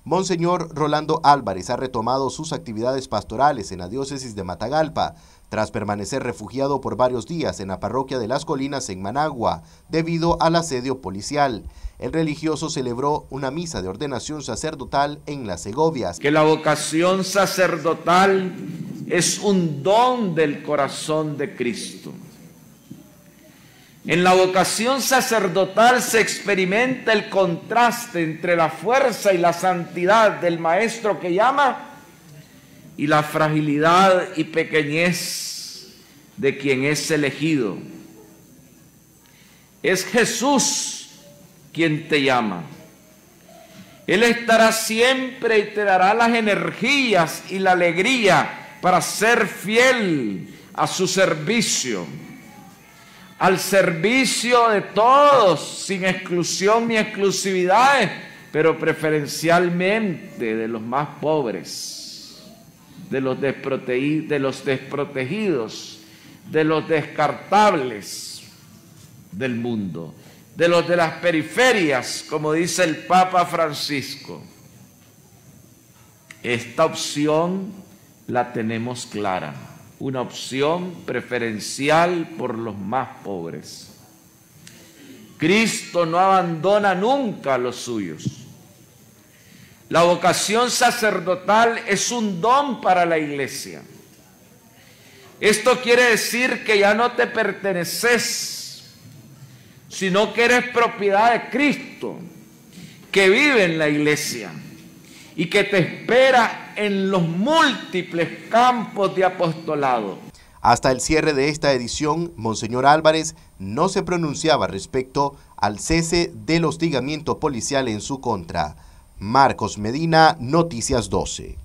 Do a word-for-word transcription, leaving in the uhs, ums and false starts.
Monseñor Rolando Álvarez ha retomado sus actividades pastorales en la diócesis de Matagalpa, tras permanecer refugiado por varios días en la parroquia de Las Colinas en Managua, debido al asedio policial. El religioso celebró una misa de ordenación sacerdotal en Las Segovias. Que la vocación sacerdotal es un don del corazón de Cristo. En la vocación sacerdotal se experimenta el contraste entre la fuerza y la santidad del maestro que llama y la fragilidad y pequeñez de quien es elegido. Es Jesús quien te llama. Él estará siempre y te dará las energías y la alegría para ser fiel a su servicio. Al servicio de todos, sin exclusión ni exclusividades, pero preferencialmente de los más pobres, de los desprotegidos, de los desprotegidos, de los descartables del mundo, de los de las periferias, como dice el Papa Francisco. Esta opción la tenemos clara. Una opción preferencial por los más pobres. Cristo no abandona nunca a los suyos. La vocación sacerdotal es un don para la iglesia. Esto quiere decir que ya no te perteneces, sino que eres propiedad de Cristo, que vive en la iglesia y que te espera en los múltiples campos de apostolado. Hasta el cierre de esta edición, Monseñor Álvarez no se pronunciaba respecto al cese del hostigamiento policial en su contra. Marcos Medina, Noticias doce.